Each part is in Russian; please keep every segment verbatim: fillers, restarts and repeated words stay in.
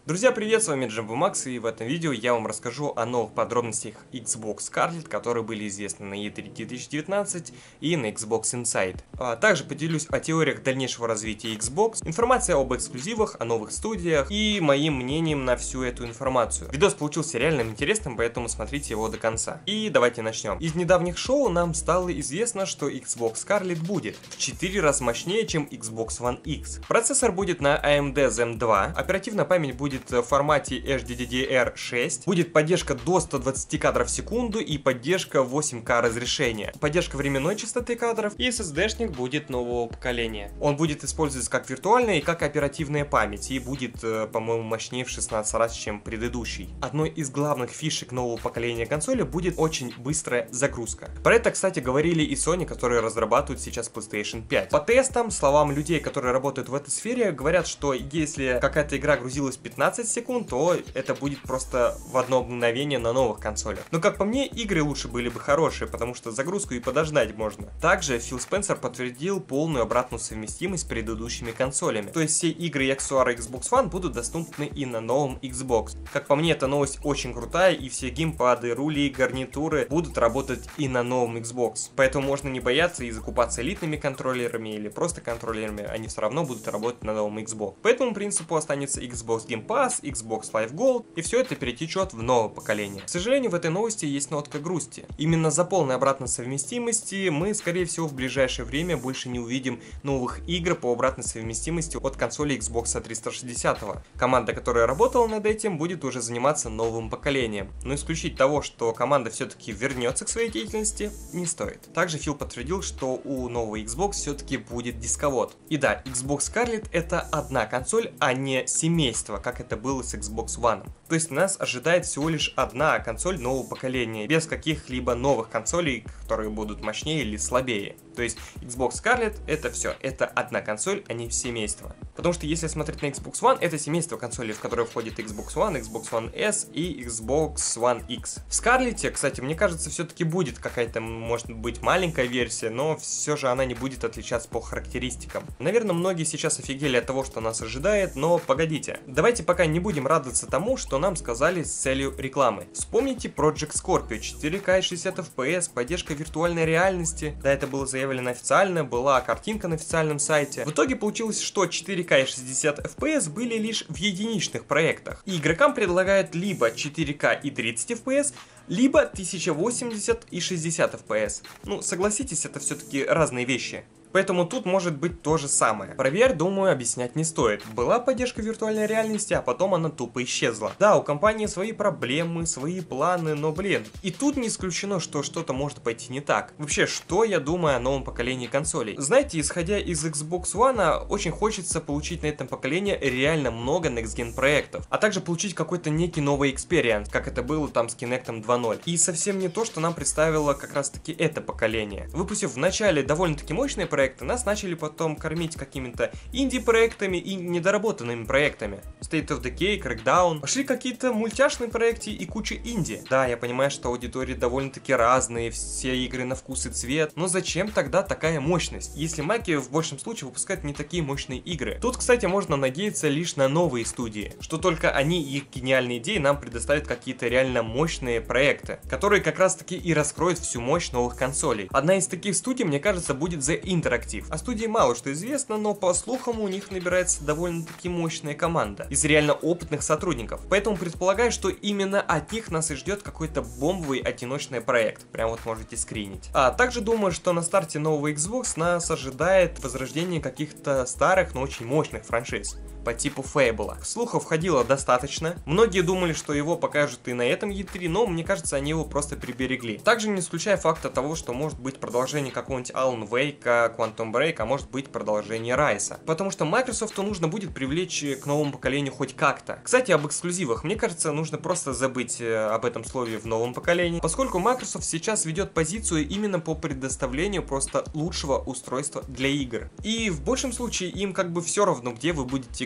Друзья, привет, с вами Джамбомакс, и в этом видео я вам расскажу о новых подробностях Xbox Scarlett, которые были известны на и три две тысячи девятнадцать и на Xbox Inside. А также поделюсь о теориях дальнейшего развития Xbox, информация об эксклюзивах, о новых студиях и моим мнением на всю эту информацию. Видос получился реально интересным, поэтому смотрите его до конца. И давайте начнем. Из недавних шоу нам стало известно, что Xbox Scarlett будет в четыре раза мощнее, чем Xbox One X. Процессор будет на эй эм ди Zen два, оперативная память будет в формате эйч ди ди ди ар шесть, будет поддержка до ста двадцати кадров в секунду и поддержка восемь ка разрешения, поддержка временной частоты кадров, и эс эс ди-шник будет нового поколения. Он будет использоваться как виртуальная и как оперативная память и будет, по-моему, мощнее в шестнадцать раз, чем предыдущий. Одной из главных фишек нового поколения консоли будет очень быстрая загрузка. Про это, кстати, говорили и Sony, которые разрабатывают сейчас PlayStation пять. По тестам, словам людей, которые работают в этой сфере, говорят, что если какая-то игра грузилась пятнадцать секунд, то это будет просто в одно мгновение на новых консолях. Но как по мне, игры лучше были бы хорошие, потому что загрузку и подождать можно. Также Фил Спенсер подтвердил полную обратную совместимость с предыдущими консолями. То есть все игры икс ю ар и Xbox One будут доступны и на новом Xbox. Как по мне, эта новость очень крутая, и все геймпады, рули, гарнитуры будут работать и на новом Xbox. Поэтому можно не бояться и закупаться элитными контроллерами или просто контроллерами, они все равно будут работать на новом Xbox. По этому принципу останется Xbox Game Pass, Xbox Live Gold, и все это перетечет в новое поколение. К сожалению, в этой новости есть нотка грусти. Именно за полной обратной совместимости мы, скорее всего, в ближайшее время больше не увидим новых игр по обратной совместимости от консоли Xbox триста шестьдесят. Команда, которая работала над этим, будет уже заниматься новым поколением. Но исключить того, что команда все-таки вернется к своей деятельности, не стоит. Также Фил подтвердил, что у нового Xbox все-таки будет дисковод. И да, Xbox Scarlett это одна консоль, а не семейство, как это было с Xbox One. То есть нас ожидает всего лишь одна консоль нового поколения, без каких-либо новых консолей, которые будут мощнее или слабее. То есть Xbox Scarlett это все, это одна консоль, а не семейство. Потому что если смотреть на Xbox One, это семейство консолей, в которое входит Xbox One, Xbox One S и Xbox One X. В Scarlett, кстати, мне кажется, все-таки будет какая-то, может быть, маленькая версия, но все же она не будет отличаться по характеристикам. Наверное, многие сейчас офигели от того, что нас ожидает, но погодите. Давайте пока не будем радоваться тому, что нам сказали с целью рекламы. Вспомните Project Scorpio, четыре ка и шестьдесят эф пи эс, поддержка виртуальной реальности. Да, это было заявлено официально, была картинка на официальном сайте. В итоге получилось, что четыре ка и шестьдесят эф пи эс были лишь в единичных проектах. И игрокам предлагают либо четыре ка и тридцать эф пи эс, либо тысяча восемьдесят и шестьдесят эф пи эс. Ну, согласитесь, это все-таки разные вещи. Поэтому тут может быть то же самое. Про ви ар, думаю, объяснять не стоит. Была поддержка виртуальной реальности, а потом она тупо исчезла. Да, у компании свои проблемы, свои планы, но блин. И тут не исключено, что что-то может пойти не так. Вообще, что я думаю о новом поколении консолей? Знаете, исходя из Xbox One, очень хочется получить на этом поколении реально много Next Gen проектов. А также получить какой-то некий новый экспириенс, как это было там с Kinect два ноль. И совсем не то, что нам представило как раз таки это поколение. Выпустив в начале довольно-таки мощные проекты, проекты, нас начали потом кормить какими-то инди-проектами и недоработанными проектами. State of Decay, Crackdown. Пошли какие-то мультяшные проекты и куча инди. Да, я понимаю, что аудитории довольно-таки разные, все игры на вкус и цвет, но зачем тогда такая мощность, если маки в большем случае выпускают не такие мощные игры? Тут, кстати, можно надеяться лишь на новые студии, что только они и их гениальные идеи нам предоставят какие-то реально мощные проекты, которые как раз-таки и раскроют всю мощь новых консолей. Одна из таких студий, мне кажется, будет The Interactive. О студии мало что известно, но по слухам у них набирается довольно-таки мощная команда из реально опытных сотрудников. Поэтому предполагаю, что именно от них нас и ждет какой-то бомбовый одиночный проект. Прям вот можете скринить. А также думаю, что на старте нового Xbox нас ожидает возрождение каких-то старых, но очень мощных франшиз по типу Фейбла. Слухов ходило достаточно. Многие думали, что его покажут и на этом и три, но мне кажется, они его просто приберегли. Также не исключая факта того, что может быть продолжение какого-нибудь Alan Wake, Quantum Break, а может быть продолжение Райса. Потому что Microsoft нужно будет привлечь к новому поколению хоть как-то. Кстати, об эксклюзивах. Мне кажется, нужно просто забыть об этом слове в новом поколении, поскольку Microsoft сейчас ведет позицию именно по предоставлению просто лучшего устройства для игр. И в большем случае им как бы все равно, где вы будете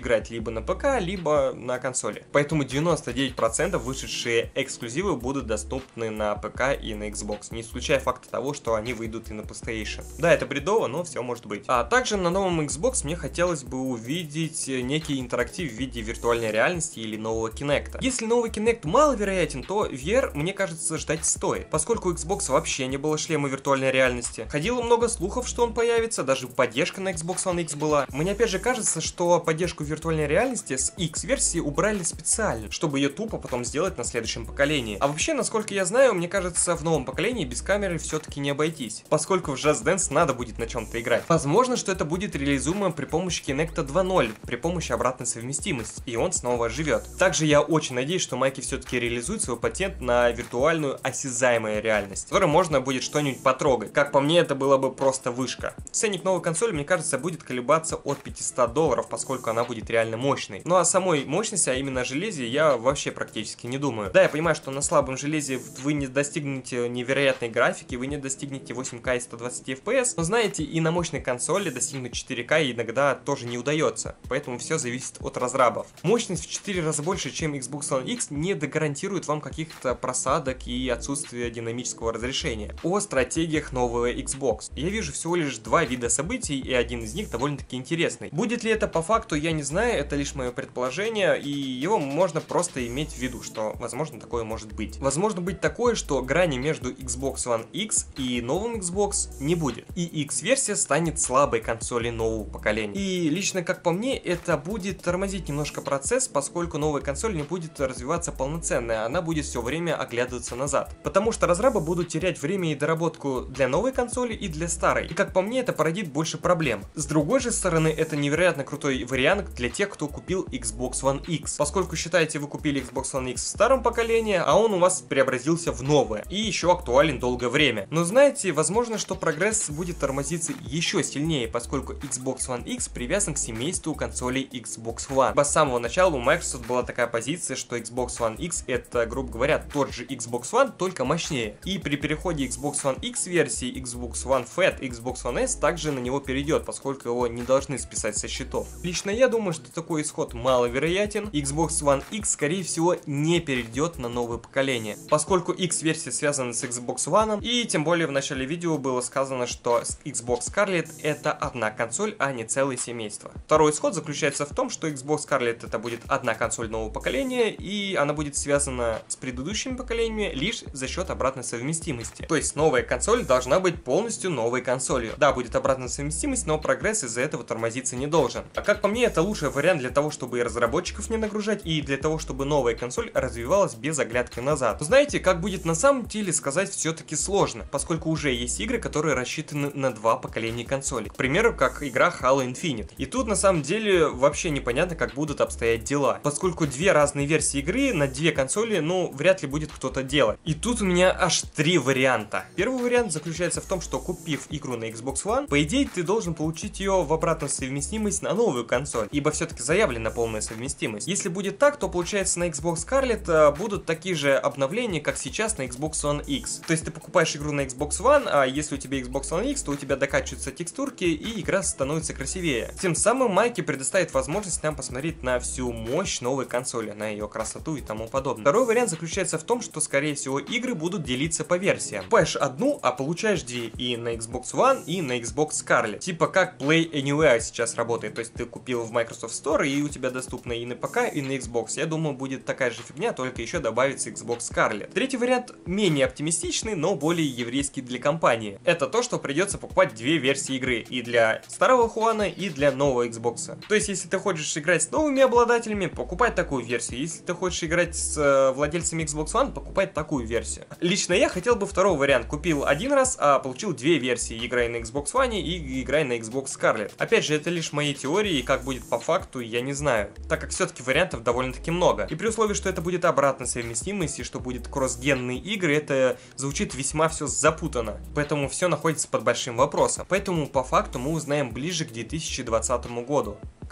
играть либо на ПК, либо на консоли. Поэтому девяносто девять процентов вышедшие эксклюзивы будут доступны на ПК и на Xbox, не исключая факта того, что они выйдут и на PlayStation. Да, это бредово, но все может быть. А также на новом Xbox мне хотелось бы увидеть некий интерактив в виде виртуальной реальности или нового Kinect. Если новый Kinect маловероятен, то ви ар, мне кажется, ждать стоит, поскольку у Xbox вообще не было шлема виртуальной реальности. Ходило много слухов, что он появится, даже поддержка на Xbox One X была. Мне опять же кажется, что поддержку виртуальной реальности с X-версии убрали специально, чтобы ее тупо потом сделать на следующем поколении. А вообще, насколько я знаю, мне кажется, в новом поколении без камеры все-таки не обойтись, поскольку в Just Dance надо будет на чем-то играть. Возможно, что это будет реализуемо при помощи Kinect два ноль, при помощи обратной совместимости, и он снова оживет. Также я очень надеюсь, что Майки все-таки реализует свой патент на виртуальную осязаемую реальность, в которой можно будет что-нибудь потрогать. Как по мне, это было бы просто вышка. Ценник новой консоли, мне кажется, будет колебаться от пятисот долларов, поскольку она будет реально мощной. Ну а самой мощности, а именно железе, я вообще практически не думаю. Да, я понимаю, что на слабом железе вы не достигнете невероятной графики, вы не достигнете восемь ка и сто двадцать эф пи эс, но знаете, и на мощной консоли достигнуть четыре ка иногда тоже не удается, поэтому все зависит от разрабов. Мощность в четыре раза больше, чем Xbox One X, не догарантирует вам каких-то просадок и отсутствия динамического разрешения. О стратегиях нового Xbox. Я вижу всего лишь два вида событий, и один из них довольно-таки интересный. Будет ли это по факту, я не знаю, это лишь мое предположение, и его можно просто иметь в виду, что возможно такое может быть. Возможно быть такое, что грани между Xbox One X и новым Xbox не будет, и X-версия станет слабой консолью нового поколения. И лично как по мне, это будет тормозить немножко процесс, поскольку новая консоль не будет развиваться полноценно, она будет все время оглядываться назад. Потому что разрабы будут терять время и доработку для новой консоли и для старой. И как по мне, это породит больше проблем. С другой же стороны, это невероятно крутой вариант для тех, кто купил Xbox One X. Поскольку считаете, вы купили Xbox One X в старом поколении, а он у вас преобразился в новое. И еще актуален долгое время. Но знаете, возможно, что прогресс будет тормозиться еще сильнее, поскольку Xbox One X привязан к семейству консолей Xbox One. С самого начала у Microsoft была такая позиция, что Xbox One X это, грубо говоря, тот же Xbox One, только мощнее. И при переходе Xbox One X версии, Xbox One Fat, Xbox One S также на него перейдет, поскольку его не должны списать со счетов. Лично я думаю, что такой исход маловероятен. Xbox One X, скорее всего, не перейдет на новое поколение, поскольку X-версия связана с Xbox One, и тем более в начале видео было сказано, что Xbox Scarlett это одна консоль, а не целое семейство. Второй исход заключается в том, что Xbox Scarlett это будет одна консоль нового поколения, и она будет связана с предыдущими поколениями лишь за счет обратной совместимости. То есть новая консоль должна быть полностью новой консолью. Да, будет обратная совместимость, но прогресс из-за этого тормозиться не должен. А как по мне, это лучший вариант для того, чтобы и разработчиков не нагружать, и для того, чтобы новая консоль развивалась без оглядки назад. Но знаете, как будет на самом деле, сказать все-таки сложно, поскольку уже есть игры, которые рассчитаны на два поколения консолей. К примеру, как игра Halo Infinite. И тут на самом деле вообще непонятно, как будут обстоять дела, поскольку две разные версии игры на две консоли, ну, вряд ли будет кто-то делать. И тут у меня аж три варианта. Первый вариант заключается в том, что купив игру на Xbox One, по идее ты должен получить ее в обратную совместимость на новую консоль, ибо все-таки заявлена полная совместимость. Если будет так, то получается на Xbox Scarlett будут такие же обновления, как сейчас на Xbox One X. То есть ты покупаешь игру на Xbox One, а если у тебя Xbox One X, то у тебя докачиваются текстурки и игра становится красивее. Тем самым Майки предоставит возможность нам посмотреть на всю мощь новой консоли, на ее красоту и тому подобное. Второй вариант заключается в том, что скорее всего игры будут делиться по версиям. Покупаешь одну, а получаешь две, и на Xbox One, и на Xbox Scarlett. Типа как Play Anywhere сейчас работает, то есть ты купил в Microsoft Store, и у тебя доступно и на ПК, и на Xbox. Я думаю, будет такая же фигня, только еще добавится Xbox Scarlett. Третий вариант менее оптимистичный, но более еврейский для компании. Это то, что придется покупать две версии игры, и для старого Хуана, и для нового Xbox. То есть, если ты хочешь играть с новыми обладателями, покупай такую версию. Если ты хочешь играть с э, владельцами Xbox One, покупай такую версию. Лично я хотел бы второй вариант. Купил один раз, а получил две версии, играя на Xbox One и играя на Xbox Scarlett. Опять же, это лишь мои теории, и как будет по факту, я не знаю, так как все-таки вариантов довольно-таки много. И при условии, что это будет обратная совместимость, и что будет кроссгенные игры, это звучит весьма все запутанно. Поэтому все находится под большим вопросом. Поэтому по факту мы узнаем ближе к две тысячи двадцатому году.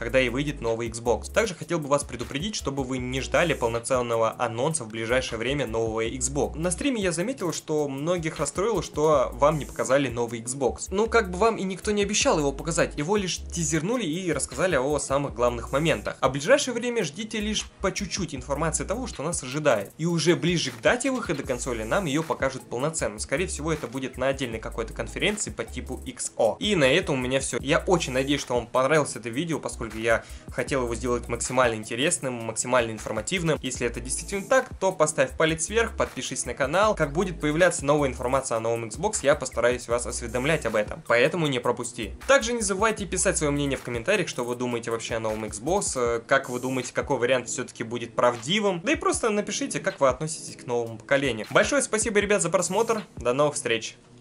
когда и выйдет новый Xbox. Также хотел бы вас предупредить, чтобы вы не ждали полноценного анонса в ближайшее время нового Xbox. На стриме я заметил, что многих расстроило, что вам не показали новый Xbox. Ну, как бы вам и никто не обещал его показать, его лишь тизернули и рассказали о самых главных моментах. А в ближайшее время ждите лишь по чуть-чуть информации того, что нас ожидает. И уже ближе к дате выхода консоли нам ее покажут полноценно. Скорее всего, это будет на отдельной какой-то конференции по типу икс о. И на этом у меня все. Я очень надеюсь, что вам понравилось это видео, поскольку я хотел его сделать максимально интересным, максимально информативным. Если это действительно так, то поставь палец вверх, подпишись на канал. Как будет появляться новая информация о новом Xbox, я постараюсь вас осведомлять об этом. Поэтому не пропусти. Также не забывайте писать свое мнение в комментариях, что вы думаете вообще о новом Xbox, как вы думаете, какой вариант все-таки будет правдивым. Да и просто напишите, как вы относитесь к новому поколению. Большое спасибо, ребят, за просмотр. До новых встреч.